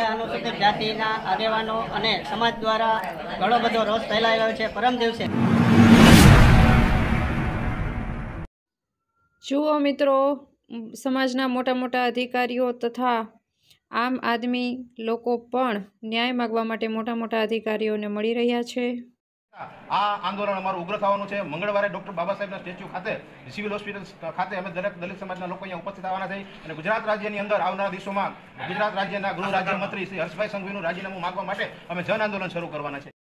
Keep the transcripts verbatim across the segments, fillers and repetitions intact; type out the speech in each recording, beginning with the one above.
અનુસૂચિત જાતિના આગેવાનો અને સમાજ દ્વારા ઘણો બધો રોષ ફેલાયો છે। પરમ દિવસે જુઓ મિત્રો, સમાજના મોટા મોટા અધિકારીઓ તથા આમ આદમી લોકો પણ ન્યાય માગવા માટે મોટા મોટા અધિકારીઓને મળી રહ્યા છે। આ આંદોલન અમારું ઉગ્ર થવાનું છે। મંગળવારે ડોક્ટર બાબા સાહેબના સ્ટેચ્યુ ખાતે સિવિલ હોસ્પિટલ ખાતે અમે દરેક દલિત સમાજના લોકો અહીંયા ઉપસ્થિત આવવાના છે અને ગુજરાત રાજ્યની અંદર આવનારા દિવસોમાં ગુજરાત રાજ્યના ગૃહ રાજ્યમંત્રી શ્રી હર્ષભાઈ સંઘવીનું રાજીનામું માંગવા માટે અમે જન આંદોલન શરૂ કરવાના છે।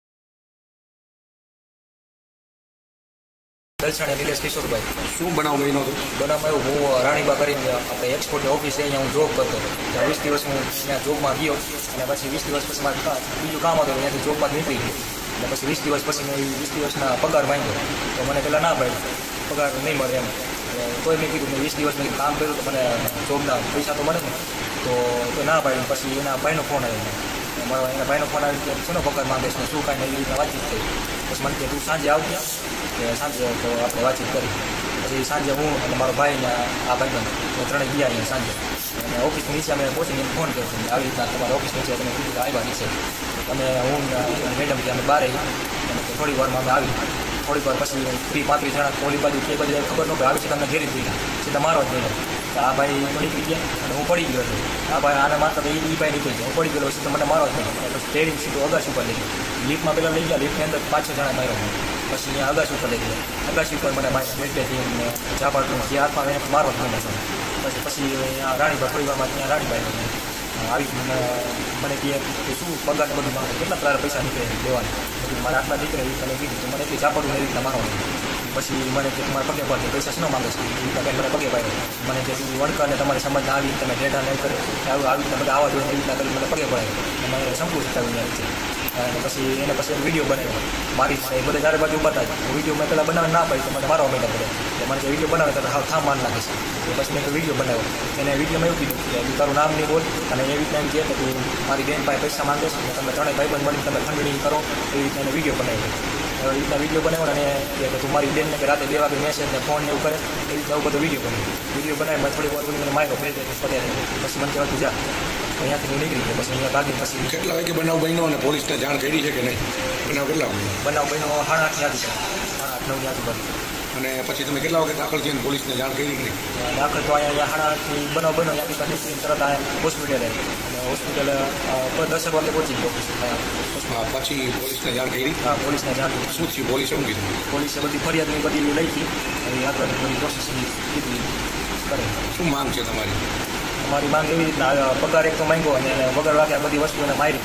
દલસાણી નિલેશ કિશોરભાઈ। શું બનાવ બન્યો હતો? બનાવમાં એવું, હું રાણીબા કરીને આપણે એક્સપોર્ટની ઓફિસે અહીંયા હું જોબ કરતો હતો। ત્યાં વીસ દિવસ હું ત્યાં જોબમાં ગયો અને પછી વીસ દિવસ પછી મારે બીજું કામ હતું, ત્યાંથી જોબમાં નીકળી ગયો અને પછી વીસ દિવસ પછી મેં વીસ દિવસના પગાર માંગ્યો તો મને પહેલાં ના પાડ્યું, પગાર નહીં મળે એમ। તોય મેં કીધું મેં વીસ દિવસ મેં કામ કર્યું તો મને જોબના પૈસા તો મળે ને, તો તો ના પાડ્યું। પછી એના ભાઈનો ફોન આવ્યો, મારો એના ભાઈનો ફોન આવ્યો કે શેનો પગાર માંગે છે, શું કાંઈ એવી રીતના વાતચીત થઈ। પછી મને કે તું સાંજે આવજે કે સાંજે તો આપણે વાતચીત કરી। પછી સાંજે હું અને મારો ભાઈ ને આ ભાઈબંધ ત્રણેય ગયા અહીંયા સાંજે અને ઓફિસ નીચે અમે પહોંચીને ફોન કર્યો કે આવી રીતના તમારા ઓફિસ નીચે તમે કીધું કે આવ્યા નીચે તમે હું મેડમ કે અમે બહાર આવી અને થોડી વારમાં અમે આવી થોડીક વાર પછી ત્રીસ પાંત્રીસ જણા ઓલી બાજુ કે બાજુ ખબર ન પડે આવી છે તમને ઘેરી થઈ સીધા મારો જ નહીં। આ ભાઈ તો નીકળી ગયા અને હું પડી ગયો હતો। આ ભાઈ આને મારતા તો એ ભાઈ નીકળી ગયો, હું પડી ગયો સીધો મને મારો જ નહીં। પછી સ્ટેરિંગ સીધું અગાસી ઉપર લઈ ગયો, લિફ્ટમાં પહેલાં લઈ ગયા, લિફ્ટની અંદર પાંચ છ જણા માર્યો, પછી અહીંયા અગાસી ઉપર લઈ ગયા, અગાસી ઉપર મને બેઠેથી ઝાપાડું જે હાથમાં એને મારો જ નહીં પછી પછી અહીંયા રાણીબા થોડી વારમાં ત્યાં રાણીબાઈ આવી મને મને કહે કે શું પગાર બધું મારે કેટલા તારા પૈસા નીકળે દેવાના, બધું મારા આટલા નીકળે એ તને કીધું તો મને એટલી ઝાપાડું એવી રીતના મારવાનું। પછી મને કે તમારે પગે પાડે પૈસા શું માગે છે, એ મને પગે પાડ્યો, મને કે વણકર ને તમારી સમાજના આવી તમે ડેટા નહીં કરે આવું આવી રીતના બધા આવા જોઈએ એવી રીતના કરી મને પગે પડાય મને સંપૂર્ણ શીખાવી છે। અને પછી એને પછી વિડીયો બનાવ્યો મારી એ બધા ચારે બાજુ બતાવે વિડીયો મેં પહેલાં બનાવે ના પાડી તો મને મારવા માંડ્યા પડે એટલે મને જે વિડીયો બનાવે તો હા થા માન લાગે છે। પછી મેં વિડીયો બનાવ્યો, એને વિડીયોમાં એવું કીધું કે તું તારું નામ નહીં બોલ અને એવી રીતના એમ કહે કે તું મારી બેન પાસે પૈસા માંગે છે તમે ત્રણેય ભાઈબંધ મળીને તમે ખંડણી કરો એવી રીતના એને વિડીયો બનાવ્યો। એવી રીતના વિડીયો બનાવ્યો અને કે તું મારી બેનને કે રાતે બે વાગે મેસેજ ને ફોન એવું કરે એવી રીતના એવું બધો વિડીયો બનાવ્યો। વિડીયો બનાવી મેં થોડી વાર મને માર્યો ફેર પડે પછી મને કહેવાતું જા અહીંયાથી હું નીકળી ગયો। પછી અહીંયા ભાગી પછી કેટલા વાગે બનાવ બન્યો અને પોલીસને જાણ કરી છે કે નહીં? બનાવ કેટલા બનાવ બન્યો સાડા આઠની આજુબાજુ સાડા આઠ નવની આજુબાજુ। અને પછી તમે કેટલા વાગે દાખલ થઈને પોલીસને જાણ કરી કે નહીં? દાખલ તો અહીંયા સાડા આઠની બનાવ બન્યો ત્યાંથી નીકળીને તરત આ હોસ્પિટલે અને હોસ્પિટલ દસેક વાગે પહોંચી ગયો। હા, પછી પોલીસને જાણ કરી? હા, પોલીસને જાણ કરી। શું થયું? પોલીસે શું કીધું? પોલીસે બધી ફરિયાદની બધી લખી અને આગળ બધી પ્રોસેસ કીધી કરે। શું માંગ છે તમારી? અમારી માંગ એવી રીતના પગાર એક તો માંગ્યો અને વગર વાગ્યા બધી વસ્તુ એને મારી,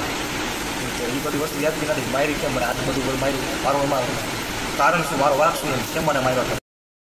એ બધી વસ્તુ યાદથી નથી મારી કેમ મને આ બધું મારી મારો એમાં કારણ શું, મારો વાક શું કેમ મને માર્યો હતો?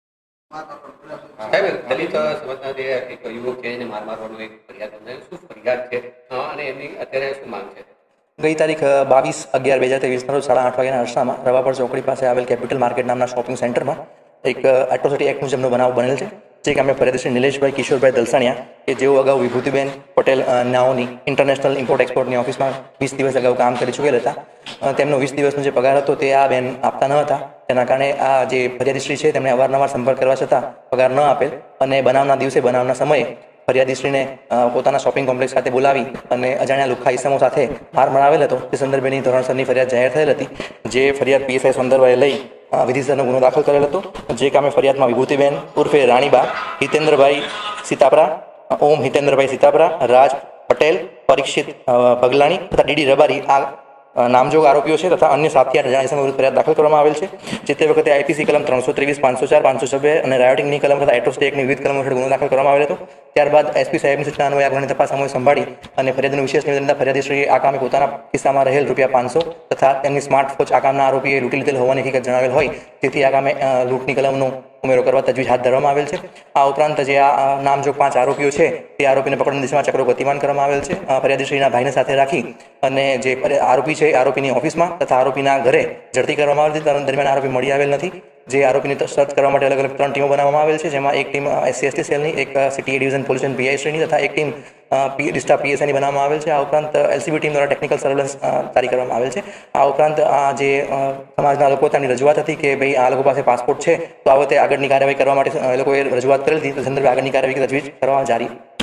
સાહેબ, દલિત સમાજના જે એક યુવક છે એને માર મારવાનો એક ફરિયાદ શું ફરિયાદ છે અને એમની અત્યારે શું માંગ છે? ગઈ તારીખ બાવીસ અગિયાર બે હજાર ત્રેવીસના રોજ સાડા આઠ વાગ્યાના અરસામાં રવાપર ચોકડી પાસે આવેલ કેપિટલ માર્કેટ નામના શોપિંગ સેન્ટરમાં એક એટ્રોસિટી એક્ટ મુજબનો બનાવ બનેલ છે। જે કામે ફરિયાદી શ્રી નિલેશભાઈ કિશોરભાઈ દલસાણિયા કે જેઓ અગાઉ વિભૂતિબેન પટેલ નાઓની ઇન્ટરનેશનલ ઇમ્પોર્ટ એક્સપોર્ટની ઓફિસમાં વીસ દિવસ અગાઉ કામ કરી ચૂકેલ હતા। તેમનો વીસ દિવસનો જે પગાર હતો તે આ બેન આપતા ન હતા, તેના કારણે આ જે ફરિયાદીશ્રી છે તેમણે અવારનવાર સંપર્ક કરવા છતાં પગાર ન આપેલ અને બનાવના દિવસે બનાવના સમયે ફરિયાદીશ્રીને પોતાના શોપિંગ કોમ્પ્લેક્સ ખાતે બોલાવી અને અજાણ્યા લુખ્ખા ઇસમો સાથે માર મરાવેલ હતો। તે સંદર્ભેની ધોરણસરની ફરિયાદ જાહેર થયેલ હતી, જે ફરિયાદ પીએસઆઈ સુંદરભાઈએ લઈ વિધિસરનો ગુનો દાખલ કરેલ હતો। જે કામે ફરિયાદમાં વિભૂતિબેન ઉર્ફે રાણીબા, હિતેન્દ્રભાઈ સીતાપરા, ઓમ હિતેન્દ્રભાઈ સીતાપરા, રાજ પટેલ, પરીક્ષિત ભગલાણી તથા ડીડી રબારી આ નામજોગ આરોપીઓ છે તથા અન્ય સાતથી આઠ અજાણ્યા ઇસમો વિરુદ્ધ ફરિયાદ દાખલ કરવામાં આવેલ છે। જે તે વખતે આઈપીસી કલમ ત્રણસો ત્રેવીસ પાંચસો ચાર પાંચસો છવ્વીસ અને રાયોટિંગની કલમ તથા એટ્રોસિટી એક્ટની વિવિધ કલમો હેઠળ ગુનો દાખલ કરવામાં આવેલ હતો। ત્યારબાદ એસપી સાહેબની સૂચના અન્વયે આ ગુનાની તપાસ સમય સંભાળી અને ફરિયાદીનું વિશેષ નિવેદન ફરિયાદીશ્રીએ આ કામે પોતાના કિસ્સામાં રહેલ રૂપિયા પાંચસો તથા તેમની સ્માર્ટ વોચ આ કામના આરોપીએ લૂંટી લીધેલ હોવાની હકીકત જણાવેલ હોય, તેથી આ કામે લૂંટની કલમનો ઉમેરો કરવા તજવીજ હાથ ધરવામાં આવેલ છે। આ ઉપરાંત જે આ નામજોગ પાંચ આરોપીઓ છે તે આરોપીને પકડવાની દિશામાં ચક્રો ગતિમાન કરવામાં આવેલ છે। ફરિયાદીશ્રીના ભાઈને સાથે રાખી અને જે આરોપી છે આરોપીની ઓફિસમાં તથા આરોપીના ઘરે ઝડપી કરવામાં આવેલ છે। દરમિયાન આરોપી મળી આવેલ નથી। જે આરોપીની સર્ચ કરવા માટે અલગ અલગ ત્રણ ટીમો બનાવવામાં આવેલ છે, જેમાં એક ટીમ એસસી એસટી સેલની, એક city A division police PI શ્રેણી તથા એક ટીમ ડિસ્ટા પીએસઆઈની બનાવવામાં આવેલ છે। આ ઉપરાંત એલસીબી ટીમ દ્વારા ટેકનિકલ સર્વેલન્સ જારી કરવામાં આવેલ છે। આ ઉપરાંત આ જે સમાજના લોકો તેમની રજૂઆત હતી કે ભાઈ આ લોકો પાસે પાસપોર્ટ છે તો આ વખતે આગળની કાર્યવાહી કરવા માટે એ લોકોએ રજૂઆત કરેલી હતી, તો સંદર્ભે આગળની કાર્યવાહી તજવીજ કરવા જારી છે।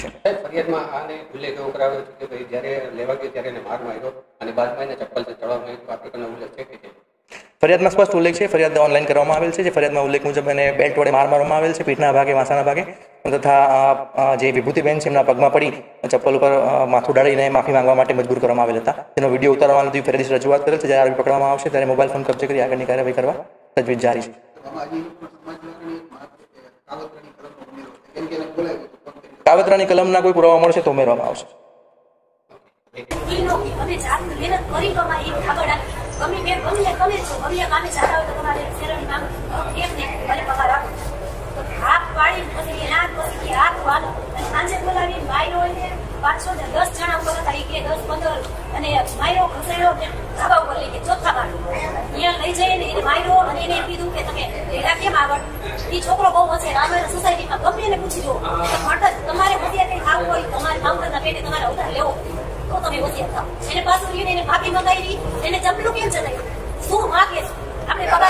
છે. સાહેબ, ફરિયાદમાં આને ઉલ્લેખ એવો કરાવ્યો છે કે ભાઈ જ્યારે લેવા ગયો ત્યારે એને માર માર્યો અને બાદમાં એને ચપ્પલ ચડાવવામાં આવ્યું. આ પ્રકારનો ઉલ્લેખ છે કે ફરિયાદમાં સ્પષ્ટ ઉલ્લેખ છે. ફરિયાદ ઓનલાઈન કરવામાં આવેલ છે. જે ફરિયાદમાં ઉલ્લેખ મુજબ એને બેલ્ટ વડે માર મારવામાં આવેલ છે, પીઠના ભાગે, વાંસાના ભાગે, તથા જે વિભૂતિબેન છે એમના પગમાં પડી ચપ્પલ ઉપર માથું ડાળીને માફી માંગવા માટે મજબૂર કરવામાં આવેલ હતા. તેનો વિડીયો ઉતારવાનો ફરિયાદી રજૂઆત કરેલ છે. જ્યારે આરોપી પકડવામાં આવશે ત્યારે મોબાઈલ ફોન કબજે કરી આગળની કાર્યવાહી કરવા તજવીજ જારી છે. કાવતરાની કલમના કોઈ પુરાવા મળશે તો ઉમેરવામાં આવશે. પાંચસો ને દસ જણા ઉપર હતા કે દસ પંદર અને માયરો ઘસાડ્યો ધાબા ઉપર લઈ ગયા ચોથા માળ અહીંયા લઈ જઈને એને માયરો અને એને કીધું કે તમે એના કેમ આવડ એ છોકરો બહુ હશે રામાયણ સોસાયટીમાં ગમે એને પૂછી જુઓ તમારે હોશિયાર કઈ ખાવું હોય તમારે માવતરના પેટે તમારે અવતાર લેવો તો તમે હોશિયાર થાવ. એને પાછું રહીને એને માફી મંગાવી, એને ચપલું કેમ ચડાવ્યું, શું માગે છે આપણે પગાર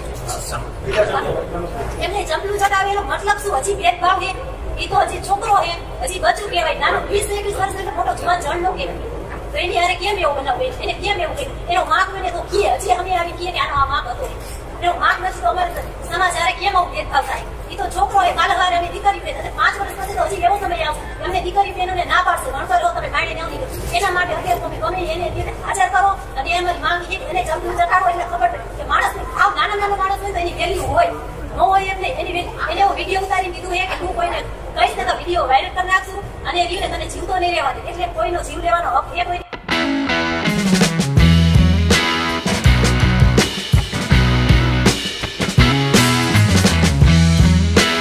એમને ચપલું ચડાવેલો મતલબ શું? હજી ભેદભાવ છે એ તો હજી છોકરો હે, હજી બચ્ચું કહેવાય, નાનો વીસ એકવીસ વર્ષ એટલે મોટો જુવાન જણ નો કહેવાય. તો એની હારે કેમ એવું બનાવે? એને કેમ એવું કહે? એનો માગ મને તો કીએ હજી અમે આવી કીએ કે આનો આ માગ હતો, એનો માગ નથી તો અમારે સમાચારે કેમ આવું ભેદભાવ થાય? એ તો છોકરો એ કાલ હારે અમે દીકરી પેન પાંચ વર્ષ પછી તો હજી એવો સમય આવશે એમને દીકરી બહેનોને ના પાડશે, ભણતર તમે માણી નહીં દીધું. એના માટે અત્યારે તમે ગમે એને હાજર કરો અને અમારી માંગ છે એને જમતું ચટાડો એટલે ખબર કે માણસ આવ નાના નાનો માણસ હોય તો એની વેલ્યુ હોય ન હોય એમને એની એને એવો વિડીયો ઉતારી દીધું છે કે હું કોઈને કહીશ ને તો વિડીયો વાયરલ કરી નાખશું અને એને તને જીવતો નહીં રહેવા દે. એટલે કોઈનો જીવ લેવાનો હક એ કોઈ